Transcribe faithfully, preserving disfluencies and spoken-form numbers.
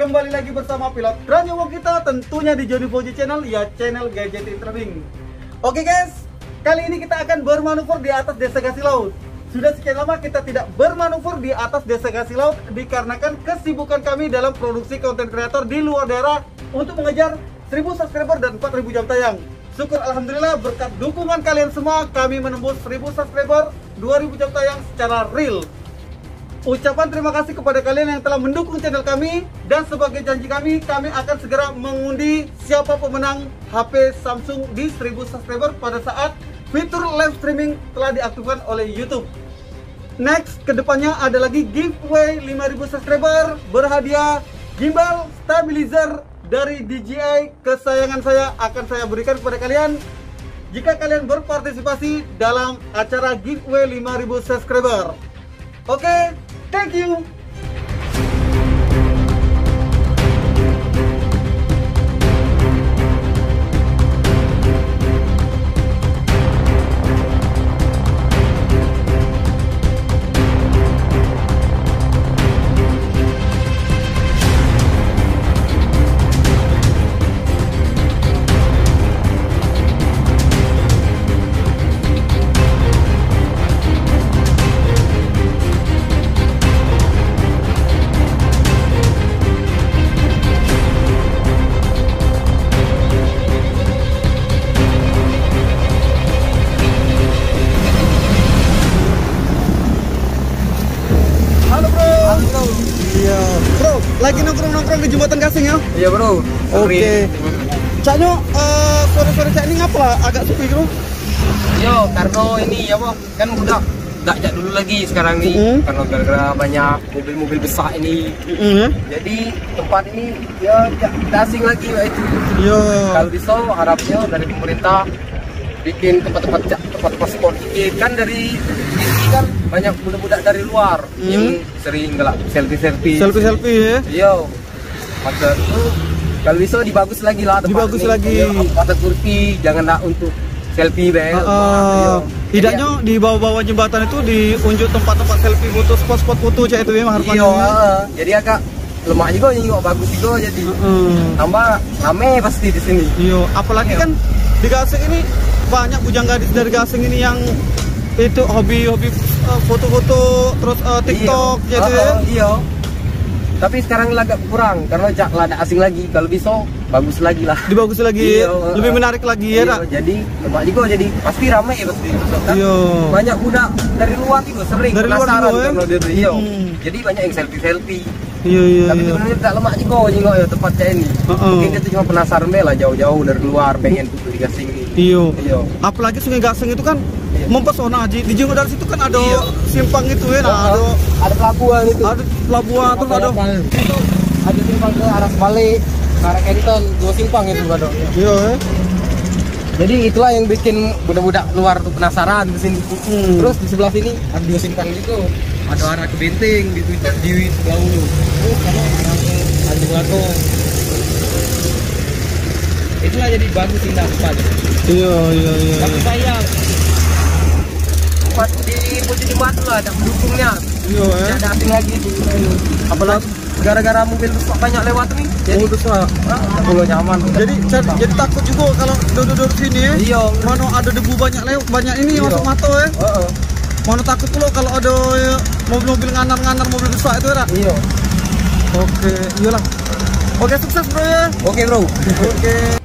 kembali lagi bersama pilot Ranyowo kita tentunya di Johnny Fauji Channel, ya channel Gadget Trading. Oke guys, kali ini kita akan bermanuver di atas desa Gasing Laut. Sudah sekian lama kita tidak bermanuver di atas desa Gasing Laut dikarenakan kesibukan kami dalam produksi konten kreator di luar daerah untuk mengejar seribu subscriber dan empat ribu jam tayang. Syukur alhamdulillah berkat dukungan kalian semua kami menembus seribu subscriber, dua ribu jam tayang secara real. Ucapan terima kasih kepada kalian yang telah mendukung channel kami, dan sebagai janji kami, kami akan segera mengundi siapa pemenang H P Samsung di seribu subscriber pada saat fitur live streaming telah diaktifkan oleh YouTube. Next, kedepannya ada lagi giveaway lima ribu subscriber berhadiah gimbal stabilizer dari D J I kesayangan saya akan saya berikan kepada kalian jika kalian berpartisipasi dalam acara giveaway lima ribu subscriber. Oke, okay, thank you. Iya, bro, lagi nongkrong-nongkrong di jembatan Gasing ya? Iya bro. Oke. Okay. Caknya uh, sore-sore cak ini ngapa lah agak sepi bro? Yo, karena ini ya bro, kan udah nggak jak dulu lagi sekarang nih, mm -hmm. karena gara-gara banyak mobil-mobil besar ini. Mm -hmm. Jadi tempat ini ya tidak asing lagi lah itu. Yo. Kalau bisa harapnya dari pemerintah bikin tempat-tempat tempat-tempat sport ini kan dari sini kan banyak budak-budak dari luar hmm. yang sering ngelak selfie-selfie. Selfie-selfie ya. Iya. Maka itu kalau bisa dibagus lagi lah tempat dibagus ini. lagi. Masa Turki jangan nak untuk selfie bang. Uh, uh, tidaknya di bawah-bawah jembatan itu diunjuk tempat-tempat selfie foto, spot-spot foto cak itu ya harapannya. Iya. Uh, jadi agak lemak juga juga bagus juga jadi. Uh. Tambah rame pasti di sini. Iya. Apalagi iya. kan di Gasing ini banyak bujang gadis dari Gasing ini yang itu hobi-hobi foto-foto uh, terus uh, TikTok iya. gitu uh, ya. Uh, iya. Tapi sekarang agak kurang karena jak lah ada asing lagi. Kalau bisa bagus lagi lah. Dibagus lagi. Iya, uh, lebih menarik lagi iya, ya. Iya, jadi lemak juga jadi pasti ramai ya pasti. Kan? Iya. Banyak budak dari luar juga sering dari luar juga, ya? Kalau dia iya. Hmm. Jadi banyak yang selfie-selfie. Iya iya. Tapi iya. sebenarnya tidak lemak juga juga ya tempat kayak ini. Uh -uh. Mungkin kita cuma penasaran deh lah jauh-jauh dari luar pengen foto di Gasing ini. Iya. Iya. Apalagi Sungai Gasing itu kan iya. mempesona. Di jenggot dari situ kan ada iya. simpang itu ya. Nah, uh, ada ada pelabuhan itu. Ada pelabuhan terus ada itu ada simpang ke arah balik, ke arah Kenton, dua simpang itu ada. Iya. Eh. Jadi itulah yang bikin budak-budak luar tuh penasaran ke sini. Hmm. Terus di sebelah sini ada dua simpang gitu. Ada arah ke Benteng di di sebelah ulu. Terus kalau arah ke Tanjung Latong. Itulah jadi bagus indah tempat. Iya iya iya. Tapi sayang tempat di Putih Jembatan lah ada pendukungnya. Iya eh. Tidak ada asing lagi tuh. Apalagi gara-gara mobil besar banyak lewat nih. Jadi besar. Ah, kalau nyaman. Jadi jadi, jadi takut juga kalau duduk-duduk sini ya. Iya. Mana ada debu banyak lewat banyak ini iya. masuk mata ya. Heeh. Mana takut pula kalau ada mobil-mobil nganar-nganar mobil besar itu ya. Iya. Oke, iyalah. Oke, sukses bro ya. Oke bro. Oke.